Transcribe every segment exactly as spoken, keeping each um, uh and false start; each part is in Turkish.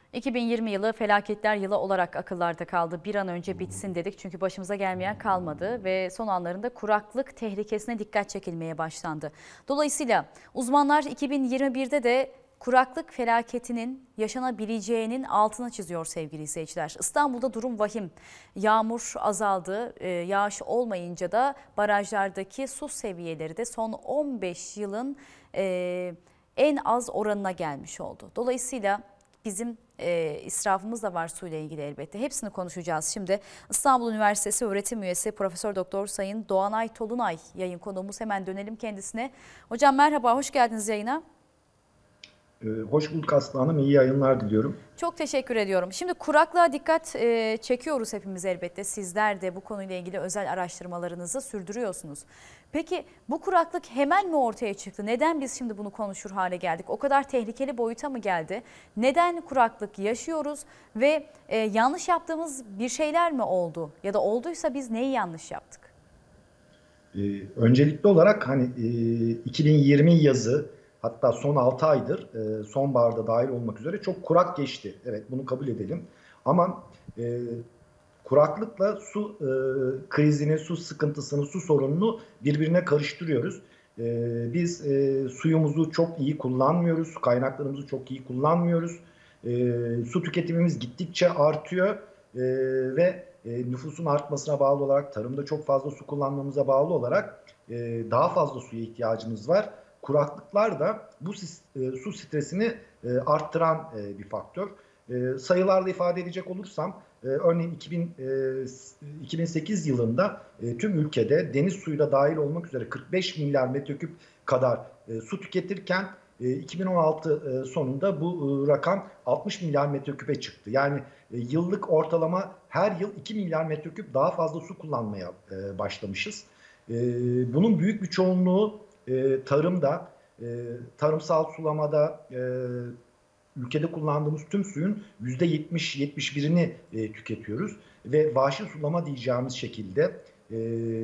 iki bin yirmi yılı felaketler yılı olarak akıllarda kaldı. Bir an önce bitsin dedik çünkü başımıza gelmeyen kalmadı ve son anlarında kuraklık tehlikesine dikkat çekilmeye başlandı. Dolayısıyla uzmanlar iki bin yirmi birde de kuraklık felaketinin yaşanabileceğinin altını çiziyor sevgili izleyiciler. İstanbul'da durum vahim. Yağmur azaldı, e, yağış olmayınca da barajlardaki su seviyeleri de son on beş yılın e, en az oranına gelmiş oldu. Dolayısıyla bizim e, israfımız da var suyla ilgili elbette. Hepsini konuşacağız şimdi. İstanbul Üniversitesi öğretim üyesi Profesör Doktor Sayın Doğanay Tolunay yayın konuğumuz. Hemen dönelim kendisine. Hocam merhaba, hoş geldiniz yayına. Ee, hoş bulduk Aslı Hanım. İyi yayınlar diliyorum. Çok teşekkür ediyorum. Şimdi kuraklığa dikkat e, çekiyoruz hepimiz elbette. Sizler de bu konuyla ilgili özel araştırmalarınızı sürdürüyorsunuz. Peki bu kuraklık hemen mi ortaya çıktı? Neden biz şimdi bunu konuşur hale geldik? O kadar tehlikeli boyuta mı geldi? Neden kuraklık yaşıyoruz ve e, yanlış yaptığımız bir şeyler mi oldu? Ya da olduysa biz neyi yanlış yaptık? Ee, öncelikli olarak hani e, iki bin yirmi yazı, hatta son altı aydır e, sonbaharda dahil olmak üzere çok kurak geçti. Evet, bunu kabul edelim. Ama e, kuraklıkla su e, krizini, su sıkıntısını, su sorununu birbirine karıştırıyoruz. E, biz e, suyumuzu çok iyi kullanmıyoruz, kaynaklarımızı çok iyi kullanmıyoruz. E, Su tüketimimiz gittikçe artıyor e, ve e, nüfusun artmasına bağlı olarak, tarımda çok fazla su kullanmamıza bağlı olarak e, daha fazla suya ihtiyacımız var. Kuraklıklar da bu e, su stresini e, arttıran e, bir faktör. E, sayılarla ifade edecek olursam, e, örneğin iki bin, e, iki bin sekiz yılında e, tüm ülkede deniz suyu da dahil olmak üzere kırk beş milyar metreküp kadar e, su tüketirken e, iki bin on altı e, sonunda bu e, rakam altmış milyar metreküpe çıktı. Yani e, yıllık ortalama her yıl iki milyar metreküp daha fazla su kullanmaya e, başlamışız. E, Bunun büyük bir çoğunluğu e, tarımda, e, tarımsal sulamada, e, ülkede kullandığımız tüm suyun yüzde yetmiş yetmiş birini e, tüketiyoruz ve vahşi sulama diyeceğimiz şekilde e,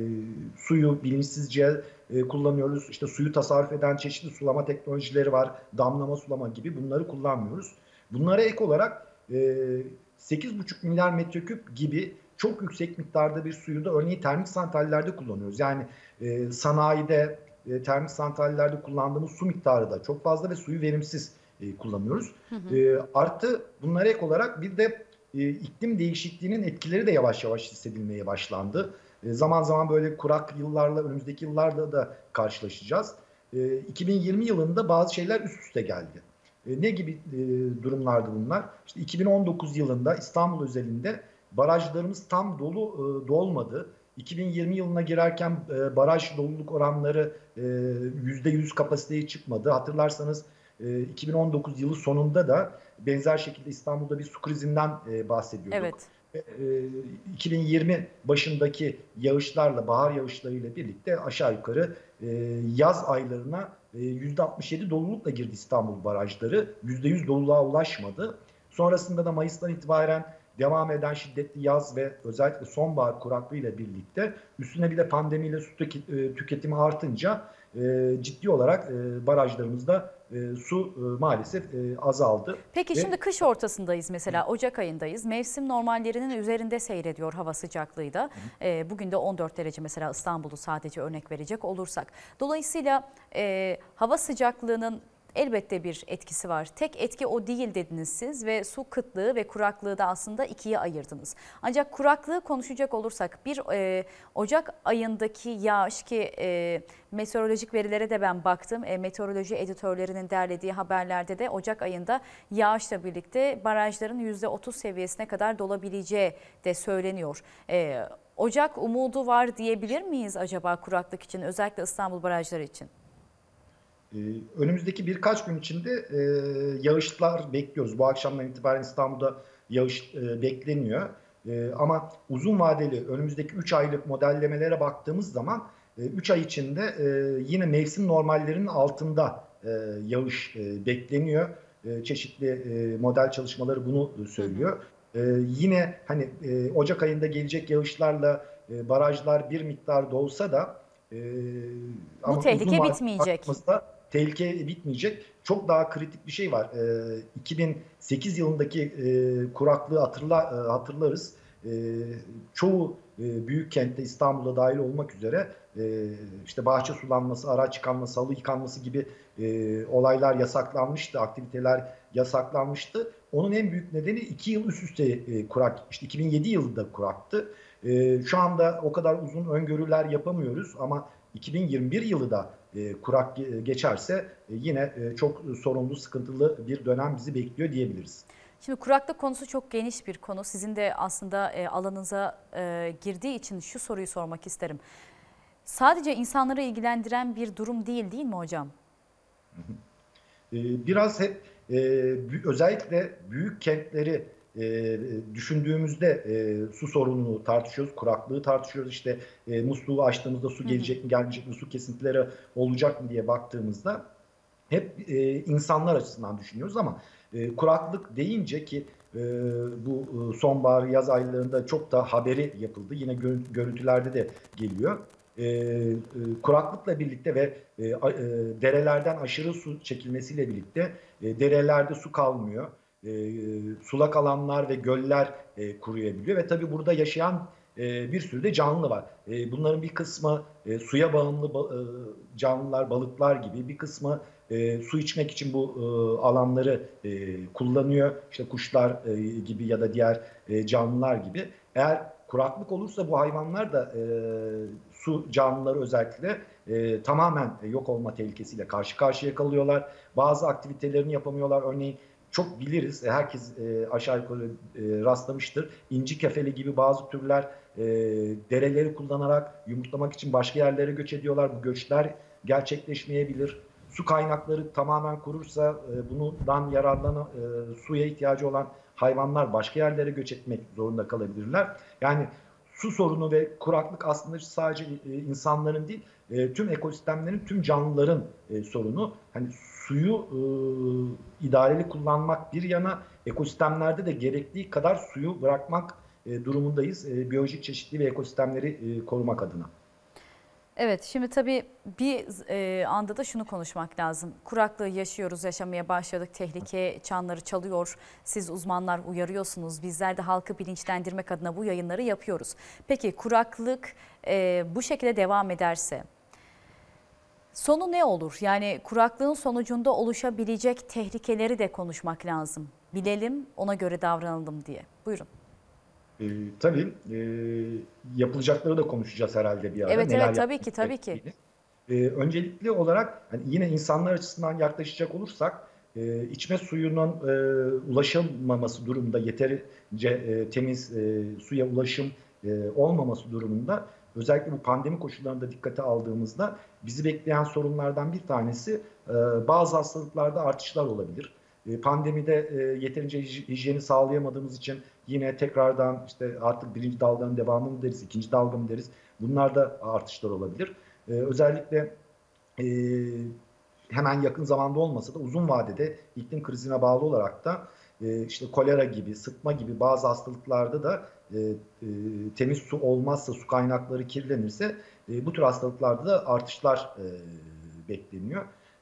suyu bilinçsizce e, kullanıyoruz. İşte suyu tasarruf eden çeşitli sulama teknolojileri var, damlama sulama gibi, bunları kullanmıyoruz. Bunlara ek olarak e, sekiz buçuk milyar metreküp gibi çok yüksek miktarda bir suyu da örneğin termik santrallerde kullanıyoruz. Yani e, sanayide, e, termik santrallerde kullandığımız su miktarı da çok fazla ve suyu verimsiz e, kullanıyoruz. Hı hı. E, artı bunlara ek olarak bir de e, iklim değişikliğinin etkileri de yavaş yavaş hissedilmeye başlandı. E, zaman zaman böyle kurak yıllarla, önümüzdeki yıllarda da karşılaşacağız. E, iki bin yirmi yılında bazı şeyler üst üste geldi. E, ne gibi e, durumlardı bunlar? İşte iki bin on dokuz yılında İstanbul özelinde barajlarımız tam dolu e, dolmadı. iki bin yirmi yılına girerken e, baraj doluluk oranları e, yüzde yüz kapasiteye çıkmadı. Hatırlarsanız e, iki bin on dokuz yılı sonunda da benzer şekilde İstanbul'da bir su krizinden e, bahsediyorduk. Evet. E, iki bin yirmi başındaki yağışlarla, bahar yağışlarıyla birlikte aşağı yukarı e, yaz aylarına e, yüzde altmış yedi dolulukla girdi İstanbul barajları. yüzde yüz doluluğa ulaşmadı. Sonrasında da Mayıs'tan itibaren devam eden şiddetli yaz ve özellikle sonbahar kuraklığı ile birlikte üstüne bir de pandemiyle su tüketimi artınca e, ciddi olarak e, barajlarımızda e, su e, maalesef e, azaldı. Peki Ve şimdi kış ortasındayız mesela, Ocak ayındayız. Mevsim normallerinin üzerinde seyrediyor hava sıcaklığı da. E, bugün de on dört derece mesela, İstanbul'u sadece örnek verecek olursak. Dolayısıyla e, hava sıcaklığının elbette bir etkisi var. Tek etki o değil dediniz siz ve su kıtlığı ve kuraklığı da aslında ikiye ayırdınız. Ancak kuraklığı konuşacak olursak bir e, Ocak ayındaki yağış ki e, meteorolojik verilere de ben baktım. E, meteoroloji editörlerinin derlediği haberlerde de Ocak ayında yağışla birlikte barajların yüzde otuz seviyesine kadar dolabileceği de söyleniyor. E, Ocak umudu var diyebilir miyiz acaba kuraklık için, özellikle İstanbul barajları için? Ee, önümüzdeki birkaç gün içinde e, yağışlar bekliyoruz. Bu akşamdan itibaren İstanbul'da yağış e, bekleniyor. E, ama uzun vadeli önümüzdeki üç aylık modellemelere baktığımız zaman e, üç ay içinde e, yine mevsim normallerinin altında e, yağış e, bekleniyor. E, çeşitli e, model çalışmaları bunu Hı hı. söylüyor. E, yine hani e, Ocak ayında gelecek yağışlarla e, barajlar bir miktar dolsa da e, Bu ama uzun tehlike vadeli bitmeyecek. baktığımızda tehlike bitmeyecek. Çok daha kritik bir şey var. E, iki bin sekiz yılındaki e, kuraklığı hatırla, e, hatırlarız. E, çoğu e, büyük kentte, İstanbul'da dahil olmak üzere e, işte bahçe sulanması, araç yıkanması, halı yıkanması gibi e, olaylar yasaklanmıştı, aktiviteler yasaklanmıştı. Onun en büyük nedeni iki yıl üst üste e, kurak. İşte iki bin yedi yılında kuraktı. E, şu anda o kadar uzun öngörüler yapamıyoruz ama iki bin yirmi bir yılı da e, kurak geçerse e, yine e, çok sorunlu, sıkıntılı bir dönem bizi bekliyor diyebiliriz. Şimdi kuraklık konusu çok geniş bir konu. Sizin de aslında e, alanınıza e, girdiği için şu soruyu sormak isterim. Sadece insanları ilgilendiren bir durum değil, değil mi hocam? E, biraz hep e, özellikle büyük kentleri e, düşündüğümüzde e, su sorununu tartışıyoruz, kuraklığı tartışıyoruz. İşte e, musluğu açtığımızda su Hı hı. gelecek mi, gelmeyecek mi, su kesintileri olacak mı diye baktığımızda hep e, insanlar açısından düşünüyoruz ama e, kuraklık deyince ki e, bu e, sonbahar, yaz aylarında çok da haberi yapıldı. Yine gör, görüntülerde de geliyor. E, e, kuraklıkla birlikte ve e, a, e, derelerden aşırı su çekilmesiyle birlikte e, derelerde su kalmıyor. E, sulak alanlar ve göller e, kuruyabiliyor ve tabii burada yaşayan e, bir sürü de canlı var. E, bunların bir kısmı e, suya bağımlı ba, e, canlılar, balıklar gibi, bir kısmı e, su içmek için bu e, alanları e, kullanıyor. İşte kuşlar e, gibi ya da diğer e, canlılar gibi. Eğer kuraklık olursa bu hayvanlar da e, su canlıları özellikle e, tamamen yok olma tehlikesiyle karşı karşıya kalıyorlar. Bazı aktivitelerini yapamıyorlar. Örneğin çok biliriz, herkes e, aşağı yukarı e, rastlamıştır. İnci kefeli gibi bazı türler e, dereleri kullanarak yumurtlamak için başka yerlere göç ediyorlar. Bu göçler gerçekleşmeyebilir. Su kaynakları tamamen kurursa e, bundan yararlanan e, suya ihtiyacı olan hayvanlar başka yerlere göç etmek zorunda kalabilirler. Yani su sorunu ve kuraklık aslında sadece e, insanların değil, e, tüm ekosistemlerin, tüm canlıların e, sorunu. Hani suyu e, idareli kullanmak bir yana, ekosistemlerde de gerektiği kadar suyu bırakmak e, durumundayız. E, biyolojik çeşitliliği ve ekosistemleri e, korumak adına. Evet, şimdi tabii bir e, anda da şunu konuşmak lazım. Kuraklığı yaşıyoruz, yaşamaya başladık. Tehlike çanları çalıyor. Siz uzmanlar uyarıyorsunuz. Bizler de halkı bilinçlendirmek adına bu yayınları yapıyoruz. Peki kuraklık e, bu şekilde devam ederse sonu ne olur? Yani kuraklığın sonucunda oluşabilecek tehlikeleri de konuşmak lazım. Bilelim, ona göre davranalım diye. Buyurun. E, tabii e, yapılacakları da konuşacağız herhalde bir ara. Evet, Neler evet, tabii ki, yapmamız tabii ki. gerektiğini. E, öncelikli olarak hani yine insanlar açısından yaklaşacak olursak e, içme suyunun e, ulaşılmaması durumunda yeterince e, temiz e, suya ulaşım e, olmaması durumunda özellikle bu pandemi koşullarında dikkate aldığımızda bizi bekleyen sorunlardan bir tanesi e, bazı hastalıklarda artışlar olabilir. E, pandemide e, yeterince hij- hijyeni sağlayamadığımız için yine tekrardan işte artık birinci dalganın devamı mı deriz, ikinci dalga mı deriz? Bunlarda artışlar olabilir. E, özellikle e, hemen yakın zamanda olmasa da uzun vadede iklim krizine bağlı olarak da e, işte kolera gibi, sıtma gibi bazı hastalıklarda da e, e, temiz su olmazsa, su kaynakları kirlenirse e, bu tür hastalıklarda da artışlar e, bekleniyor.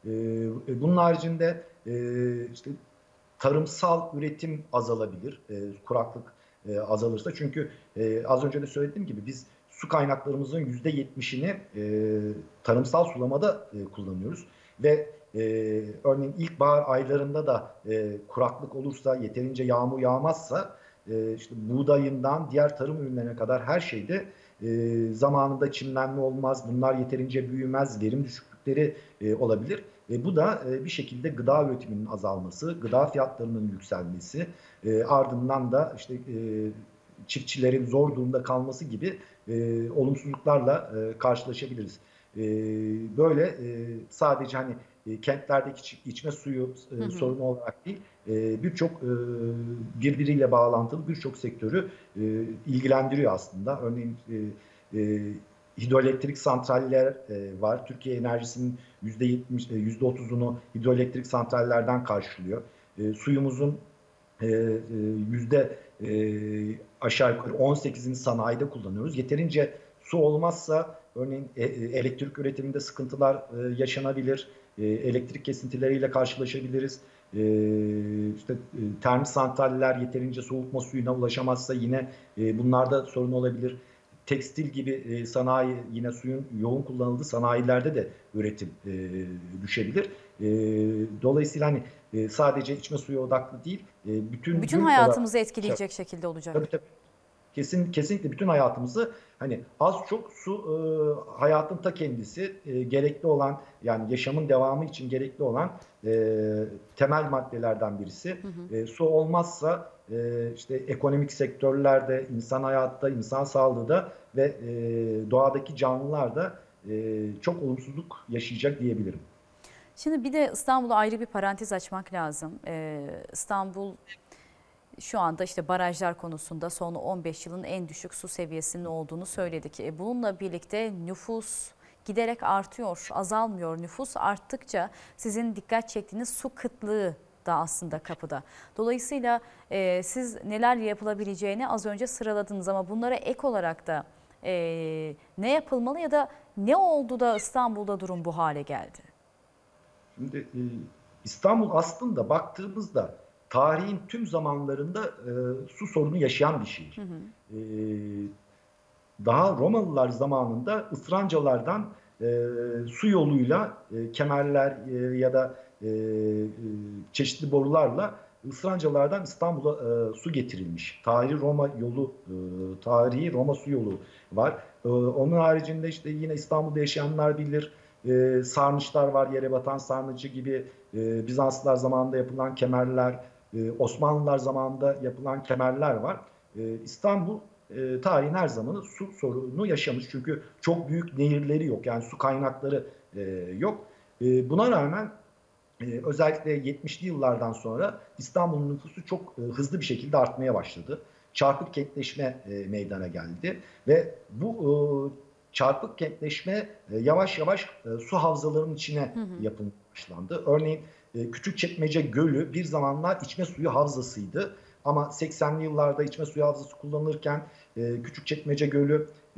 E, bunun haricinde e, işte tarımsal üretim azalabilir, e, kuraklık e, azalırsa. Çünkü e, az önce de söylediğim gibi biz su kaynaklarımızın yüzde yetmişini e, tarımsal sulamada e, kullanıyoruz. Ve e, örneğin ilkbahar aylarında da e, kuraklık olursa, yeterince yağmur yağmazsa e, işte buğdayından diğer tarım ürünlerine kadar her şeyde e, zamanında çimlenme olmaz, bunlar yeterince büyümez, verim düşüklükleri e, olabilir. E, bu da e, bir şekilde gıda üretiminin azalması, gıda fiyatlarının yükselmesi, e, ardından da işte e, çiftçilerin zor durumda kalması gibi e, olumsuzluklarla e, karşılaşabiliriz. E, böyle e, sadece hani e, kentlerdeki iç, içme suyu Hı e, hı. sorunu olarak değil, e, birçok e, birbiriyle bağlantılı birçok sektörü e, ilgilendiriyor aslında. Örneğin e, e, hidroelektrik santraller e, var. Türkiye enerjisinin yüzde yetmiş, yüzde otuzunu hidroelektrik santrallerden karşılıyor. E, suyumuzun e, e, yüzde e, aşağı yukarı on sekizini sanayide kullanıyoruz. Yeterince su olmazsa örneğin e, e, elektrik üretiminde sıkıntılar e, yaşanabilir. e, elektrik kesintileriyle karşılaşabiliriz. E, işte e, termik santraller yeterince soğutma suyuna ulaşamazsa yine e, bunlarda sorun olabilir. Tekstil gibi e, sanayi, yine suyun yoğun kullanıldığı sanayilerde de üretim e, düşebilir. E, dolayısıyla hani e, sadece içme suyu odaklı değil, e, Bütün bütüncül olarak. hayatımızı etkileyecek şekilde olacak. Tabii tabii. Kesin, kesinlikle bütün hayatımızı, hani az çok su e, hayatın ta kendisi, e, gerekli olan, yani yaşamın devamı için gerekli olan e, temel maddelerden birisi. Hı hı. E, su olmazsa e, işte ekonomik sektörlerde, insan hayatta, insan sağlığı da ve e, doğadaki canlılar da e, çok olumsuzluk yaşayacak diyebilirim. Şimdi bir de İstanbul'a ayrı bir parantez açmak lazım. Ee, İstanbul şu anda işte barajlar konusunda son on beş yılın en düşük su seviyesinin olduğunu söyledik. E, bununla birlikte nüfus giderek artıyor, azalmıyor. Nüfus arttıkça sizin dikkat çektiğiniz su kıtlığı da aslında kapıda. Dolayısıyla e, siz neler yapılabileceğini az önce sıraladınız ama bunlara ek olarak da e, ne yapılmalı ya da ne oldu da İstanbul'da durum bu hale geldi? Şimdi e, İstanbul aslında baktığımızda tarihin tüm zamanlarında e, su sorunu yaşayan bir şehir. Hı hı. E, Daha Romalılar zamanında ısrancalardan e, su yoluyla e, kemerler e, ya da e, e, çeşitli borularla ısrancalardan İstanbul'a e, su getirilmiş. Tarihi Roma yolu, e, tarihi Roma su yolu var. E, onun haricinde işte yine İstanbul'da yaşayanlar bilir. E, sarnıçlar var, yere batan sarnıcı gibi, e, Bizanslılar zamanında yapılan kemerler, e, Osmanlılar zamanında yapılan kemerler var. E, İstanbul e, tarihin her zamanı su sorunu yaşamış. Çünkü çok büyük nehirleri yok. Yani su kaynakları e, yok. E, buna rağmen e, özellikle yetmişli yıllardan sonra İstanbul'un nüfusu çok e, hızlı bir şekilde artmaya başladı. Çarpık kentleşme e, meydana geldi ve bu e, çarpık kentleşme e, yavaş yavaş e, su havzalarının içine Hı hı. yapılmaya başlandı. Örneğin e, Küçükçekmece Gölü bir zamanlar içme suyu havzasıydı. Ama seksenli yıllarda içme suyu havzası kullanılırken e, Küçükçekmece Gölü e,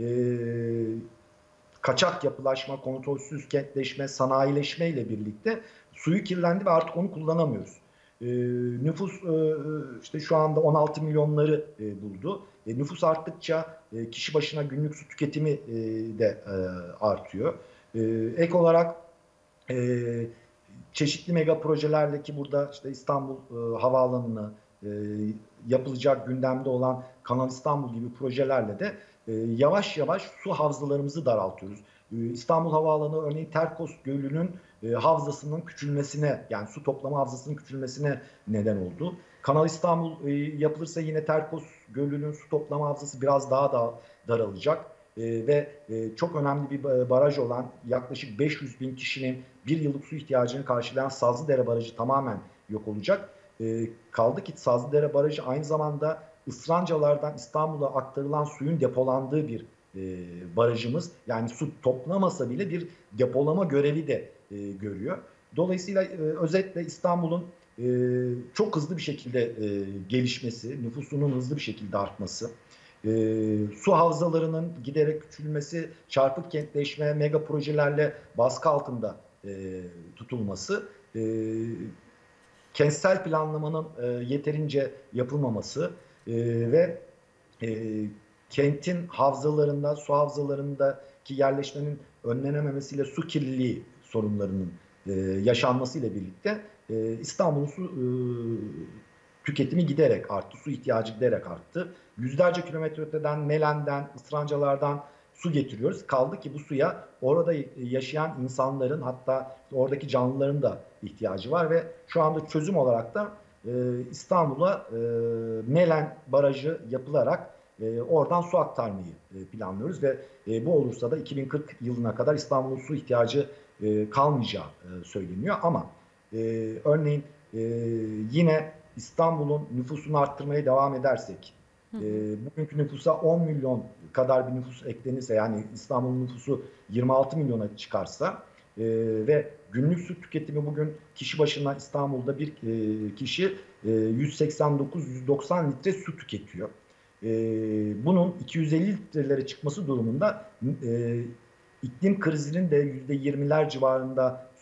kaçak yapılaşma, kontrolsüz kentleşme, sanayileşme ile birlikte suyu kirlendi ve artık onu kullanamıyoruz. E, nüfus e, işte şu anda on altı milyonları e, buldu. E, nüfus arttıkça e, kişi başına günlük su tüketimi e, de e, artıyor. E, ek olarak e, çeşitli mega projelerle, ki burada işte İstanbul e, Havaalanı'nı, e, yapılacak gündemde olan Kanal İstanbul gibi projelerle de e, yavaş yavaş su havzalarımızı daraltıyoruz. E, İstanbul Havaalanı örneğin Terkos Gölü'nün e, havzasının küçülmesine, yani su toplama havzasının küçülmesine neden oldu. Kanal İstanbul e, yapılırsa yine Terkos Gölü'nün su toplama havzası biraz daha da daralacak. E, ve e, çok önemli bir baraj olan, yaklaşık beş yüz bin kişinin bir yıllık su ihtiyacını karşılayan Sazlıdere Barajı tamamen yok olacak. E, kaldı ki Sazlıdere Barajı aynı zamanda ısrancalardan İstanbul'a aktarılan suyun depolandığı bir e, barajımız. Yani su toplamasa bile bir depolama görevi de e, görüyor. Dolayısıyla e, özetle İstanbul'un e, çok hızlı bir şekilde e, gelişmesi, nüfusunun hızlı bir şekilde artması, e, su havzalarının giderek küçülmesi, çarpık kentleşme, mega projelerle baskı altında e, tutulması, e, kentsel planlamanın e, yeterince yapılmaması e, ve e, kentin havzalarında, su havzalarındaki yerleşmenin önlenememesiyle su kirliliği sorunlarının e, yaşanmasıyla birlikte e, İstanbul'un su e, tüketimi giderek arttı, su ihtiyacı giderek arttı. Yüzlerce kilometre öteden, Melen'den, ısrancalardan su getiriyoruz. Kaldı ki bu suya orada yaşayan insanların, hatta oradaki canlıların da ihtiyacı var ve şu anda çözüm olarak da e, İstanbul'a e, Melen Barajı yapılarak e, oradan su aktarmayı e, planlıyoruz ve e, bu olursa da iki bin kırk yılına kadar İstanbul'un su ihtiyacı e, kalmayacağı e, söyleniyor. Ama e, örneğin e, yine İstanbul'un nüfusunu arttırmaya devam edersek, e, bugünkü nüfusa on milyon kadar bir nüfus eklenirse, yani İstanbul'un nüfusu yirmi altı milyona çıkarsa e, ve günlük su tüketimi bugün kişi başına İstanbul'da bir e, kişi e, yüz seksen dokuz yüz doksan litre su tüketiyor. E, bunun iki yüz elli litrelere çıkması durumunda e, iklim krizinin de yüzde yirmiler civarında su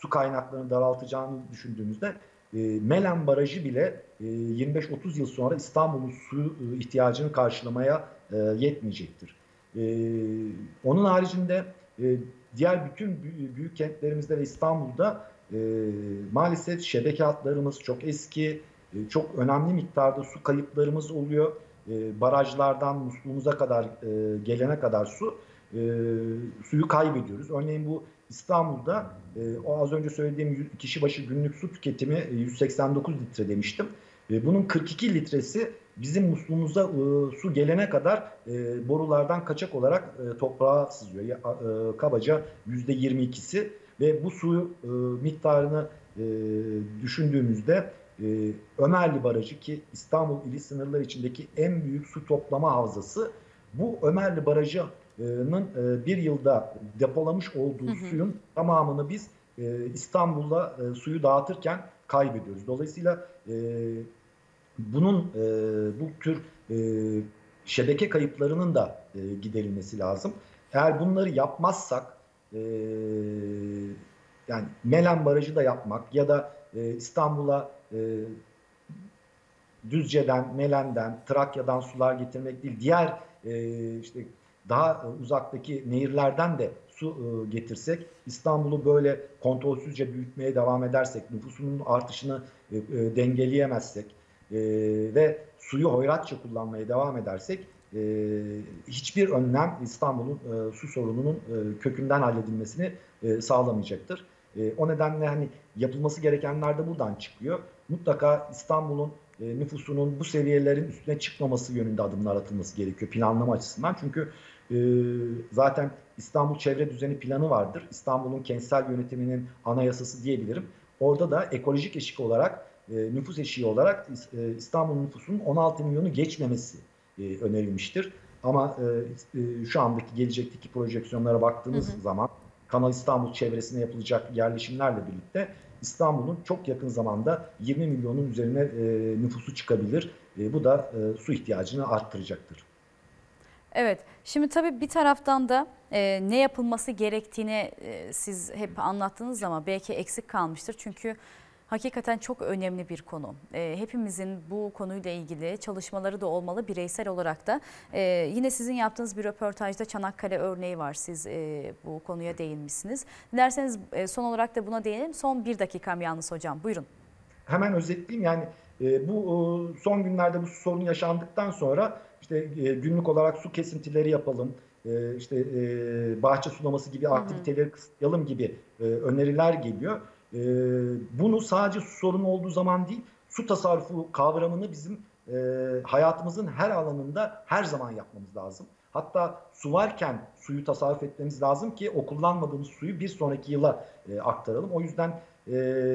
su kaynaklarını daraltacağını düşündüğümüzde e, Melen Barajı bile e, yirmi beş otuz yıl sonra İstanbul'un su e, ihtiyacını karşılamaya e, yetmeyecektir. E, onun haricinde e, diğer bütün büyük, büyük kentlerimizde ve İstanbul'da e, maalesef şebeke hatlarımız çok eski, e, çok önemli miktarda su kayıplarımız oluyor. E, barajlardan musluğumuza kadar e, gelene kadar su e, suyu kaybediyoruz. Örneğin bu İstanbul'da e, o az önce söylediğim kişi başı günlük su tüketimi e, yüz seksen dokuz litre demiştim. E, bunun kırk iki litresi bizim musluğumuza e, su gelene kadar e, borulardan kaçak olarak e, toprağa sızıyor. Ya, e, kabaca yüzde yirmi ikisi ve bu suyu e, miktarını e, düşündüğümüzde e, Ömerli Barajı ki İstanbul ili sınırları içindeki en büyük su toplama havzası, bu Ömerli Barajı'nın e, bir yılda depolamış olduğu hı hı. suyun tamamını biz e, İstanbul'a e, suyu dağıtırken kaybediyoruz. Dolayısıyla e, bunun e, bu tür e, şebeke kayıplarının da e, giderilmesi lazım. Eğer bunları yapmazsak e, yani Melen Barajı da yapmak ya da e, İstanbul'a e, Düzce'den, Melen'den, Trakya'dan sular getirmek değil, diğer e, işte daha uzaktaki nehirlerden de su e, getirsek, İstanbul'u böyle kontrolsüzce büyütmeye devam edersek, nüfusunun artışını e, e, dengeleyemezsek e, ve suyu hoyratça kullanmaya devam edersek e, hiçbir önlem İstanbul'un e, su sorununun e, kökünden halledilmesini e, sağlamayacaktır. E, o nedenle hani yapılması gerekenler de buradan çıkıyor. Mutlaka İstanbul'un e, nüfusunun bu seviyelerin üstüne çıkmaması yönünde adımlar atılması gerekiyor planlama açısından. Çünkü e, zaten İstanbul Çevre Düzeni Planı vardır. İstanbul'un kentsel yönetiminin anayasası diyebilirim. Orada da ekolojik eşik olarak, e, nüfus eşiği olarak e, İstanbul nüfusunun on altı milyonu geçmemesi e, önerilmiştir. Ama e, e, şu andaki gelecekteki projeksiyonlara baktığımız hı hı. zaman Kanal İstanbul çevresine yapılacak yerleşimlerle birlikte İstanbul'un çok yakın zamanda yirmi milyonun üzerine e, nüfusu çıkabilir. E, bu da e, su ihtiyacını arttıracaktır. Evet, şimdi tabii bir taraftan da e, ne yapılması gerektiğini e, siz hep anlattınız ama belki eksik kalmıştır. Çünkü hakikaten çok önemli bir konu. E, hepimizin bu konuyla ilgili çalışmaları da olmalı, bireysel olarak da. E, yine sizin yaptığınız bir röportajda Çanakkale örneği var. Siz e, bu konuya değinmişsiniz. Dilerseniz e, son olarak da buna değinelim. Son bir dakikam yalnız hocam. Buyurun. Hemen özetleyeyim. Yani e, bu e, son günlerde bu sorun yaşandıktan sonra işte e, günlük olarak su kesintileri yapalım, e, işte e, bahçe sulaması gibi aktiviteleri kısıtlayalım gibi e, öneriler geliyor. E, bunu sadece su sorunu olduğu zaman değil, su tasarrufu kavramını bizim e, hayatımızın her alanında her zaman yapmamız lazım. Hatta su varken suyu tasarruf etmemiz lazım ki o kullanmadığımız suyu bir sonraki yıla e, aktaralım. O yüzden e,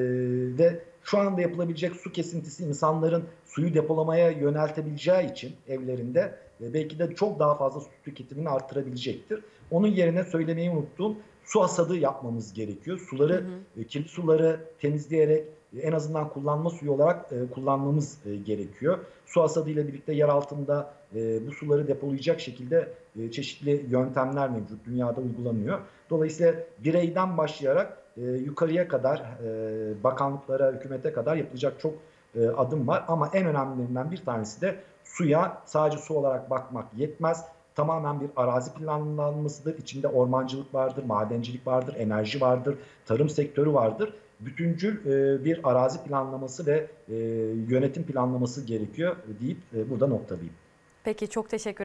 de şu anda yapılabilecek su kesintisi insanların suyu depolamaya yöneltebileceği için evlerinde e, belki de çok daha fazla su tüketimini arttırabilecektir. Onun yerine söylemeyi unuttuğum su hasadı yapmamız gerekiyor. Suları, hı hı. E, kirli suları temizleyerek e, en azından kullanma suyu olarak e, kullanmamız e, gerekiyor. Su hasadı ile birlikte yer altında e, bu suları depolayacak şekilde e, çeşitli yöntemler mevcut. Dünyada uygulanıyor. Dolayısıyla bireyden başlayarak e, yukarıya kadar, e, bakanlıklara, hükümete kadar yapılacak çok e, adım var. Ama en önemlilerinden bir tanesi de suya sadece su olarak bakmak yetmez. Tamamen bir arazi planlanmasıdır. İçinde ormancılık vardır, madencilik vardır, enerji vardır, tarım sektörü vardır. Bütüncül e, bir arazi planlaması ve e, yönetim planlaması gerekiyor deyip e, burada noktalayayım. Peki, çok teşekkür ederim.